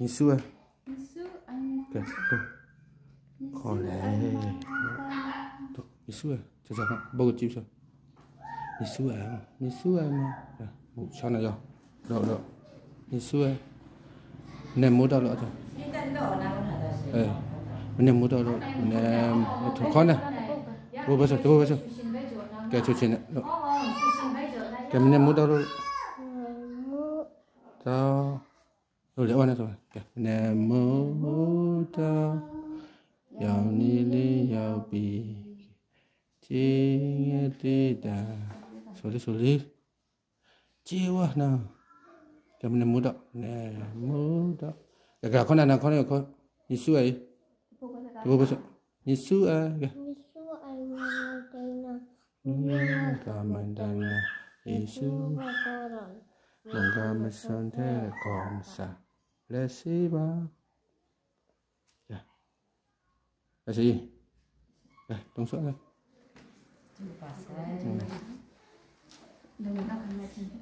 Yesus kìa tôi khó lẽ tôi Yesus cho sao bao nhiêu sao Yesus mà một sao này rồi đâu Yesus nem mua đâu rồi nem mua đâu rồi nem thùng con này vô bây giờ cái chuyện này cái nem mua đâu rồi cho rồi để này rồi nem mua đâu giàu ni li giàu bì chi nghe đi đã xử lý chiêu à nào cái nem mua đâu nem mua đâu cái con này con Yesus ấy vô bây giờ Yesus à cảm ơn đàn Yesus mong cảm ơn thế còn sao lẽ gì ba là gì đây tung xuống đây